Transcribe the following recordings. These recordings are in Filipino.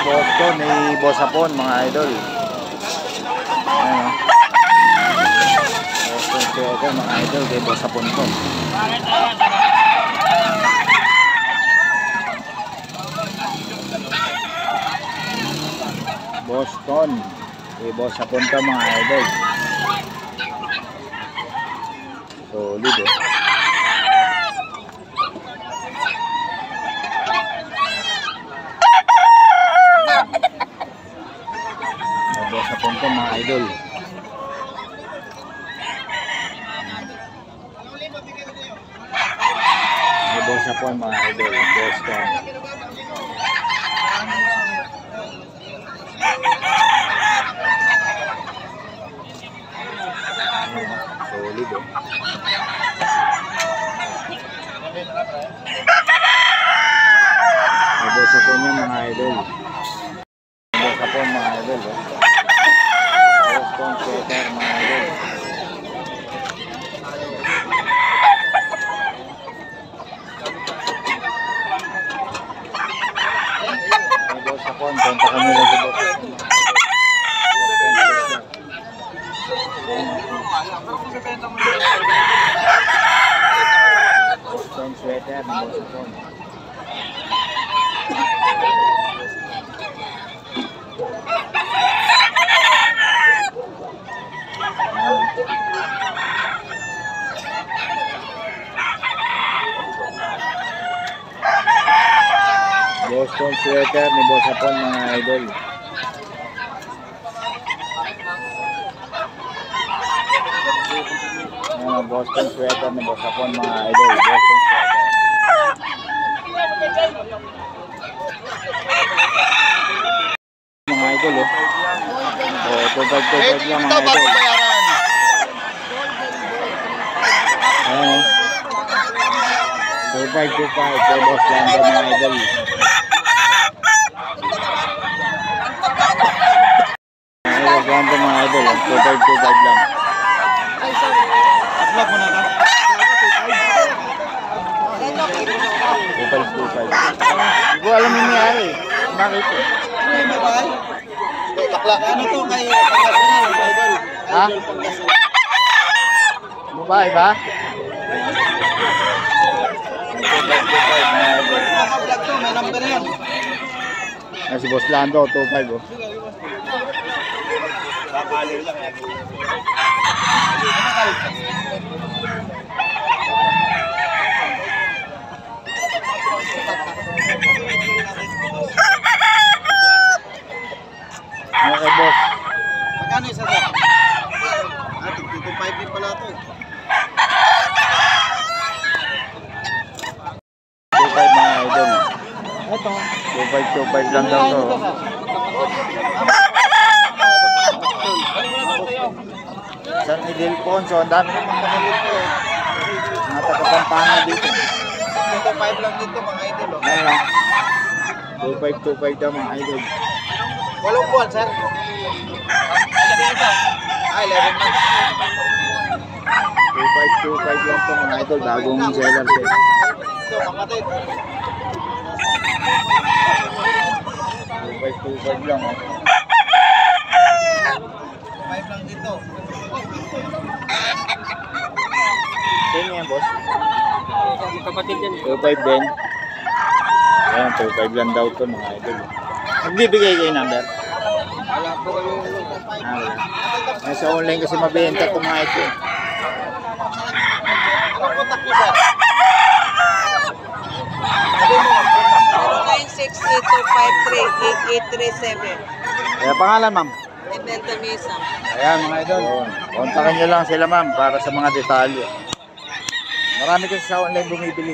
Boston ni Boss Hapon, mga idol. Ayan. Boston sweater, mga idol, kay Boss Hapon ko. Boston kay Boss Hapon ko, mga idol. Solid eh. Boss Hapon ko, mga idol. Boss Hapon, mga idol. Boston. Solid eh. Boss Hapon niya, mga idol. Boss Hapon, mga idol. Boston sweater, mga idol. Boss Hapon, kontakan nyo lang si Boss Hapon. Boston sweater ni Boss Hapon. Boston sweater ni Boss Hapon, mga idol. Boston sweater ni Boss Hapon, mga idol. Boston sweater. Mga idol, oh. Oh, 2.5 lang, mga idol. Ayan, oh. 2.5 kay Boss Lando, mga idol. Boss Lando, mga idol. 2.5 lang. Vlog mo na ka? 2.5. Hindi ko alam yung nangyari. Bakit? Ano ba? Ano to kay Pangasinan? Ha? Babae ba? 2.5 mga idol. Vlog to, may number yan. Si Boss Lando, 2.5 oh. Kapali lang yan. Okay, boss. Magkano isa sir? 2.5 din pala ito eh. 2.5 mga idol. Ito. 2.5 lang daw to. San Ildefonso, ang dami naman kanilin to eh. Mga taga-Pampanga dito. 2.5 lang dito mga idol. Ayan lang. 2.5 daw mga idol. 8 buwan sir. 11 months. 2.5 lang to mga idol. Bagong seller set. Ito kapatid. 2.5 lang oh. 5 lang dito. Sino yan boss? Kapatid yan. 2.5 din. Ayan, 2.5 lang daw to mga idol. Magbibigay kayo number? Wala po kayo. Wala. Nasa online kasi mabenta ito mga ito. Anong contact nyo sir? 962538837. Kaya pangalan ma'am? Imelda Misa. Ayan mga idol. Kontakin nyo lang sila ma'am para sa mga detalye. Marami kasi sa online bumibili.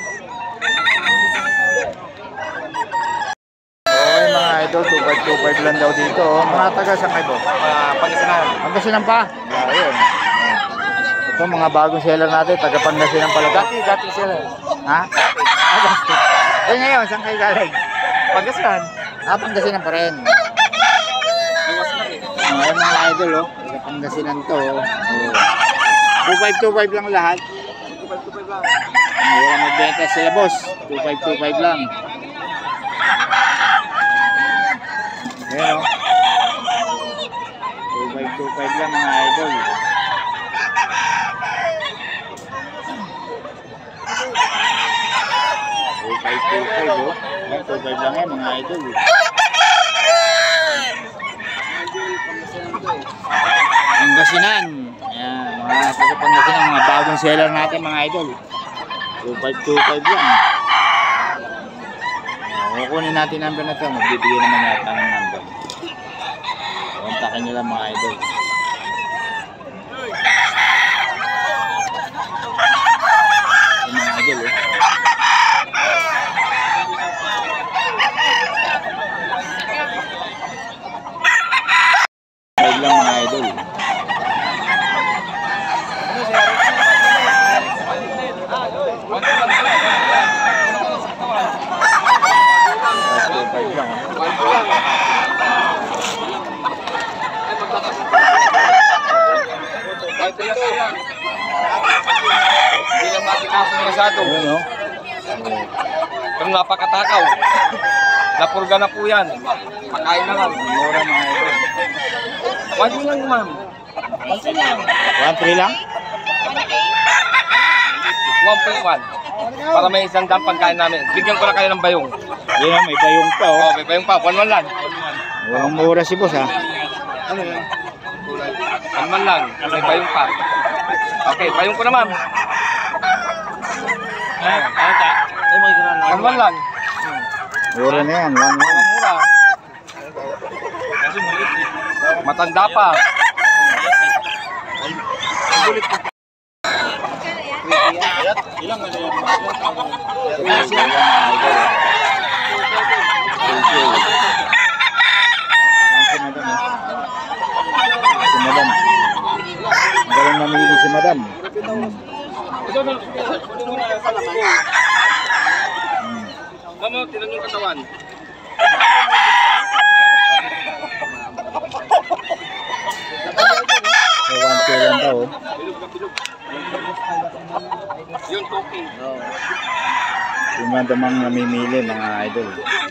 Okay mga idol, 2.5 lang daw dito. Mga taga saan kayo? Pangasinan. Pangasinan pa? Ayun. Ito mga bagong seller natin, taga Pangasinan pala. Dati seller. Ha? Dati. Eh ngayon, saan kayo galing? Pangasinan. Pangasinan pa rin. Ayun mga idol, oh. Taga Pangasinan to. 2.5 lang lahat. 2.5 lang. Mura magbenta sila boss. 2.5 lang. Ayan o. 2525 lang mga idol. Oh. Ayan, 25 lang yan mga idol. Pangasinan. Ayan, mga taga Pangasinan, mga bagong seller natin mga idol. 2525 lang. Kukunin natin number na ito. Magbibigay naman yata ng number. Kontakin nyo lang mga idol. Yung mga idol eh. Five lang mga idol. Five lang. Hindi lang makikaso ng masyado. Ayun o. Pero napakatakaw. Napurga na po yan. Pakain na lang. Mura mga idol. 1 lang ma'am. 1-3 lang? 1.1. Para may isang dam pagkain namin. Bigyan ko na kayo ng bayong. Yun o, may bayong pa o. Oo, may bayong pa. 1 lang. Walang mura si boss ha. Ano yun? 1 lang. May bayong pa. Okay, bayong ko na ma'am. 1 lang. Mura na yan, 1-1. Mura. Matanda pa. Si madam. Magaling namili si madam. Ito na. Kunin mo na sa lamay. Mama, tinan yung katawan. So, 1K lang daw. Yun, talking. Si madam ang namimili mga idol.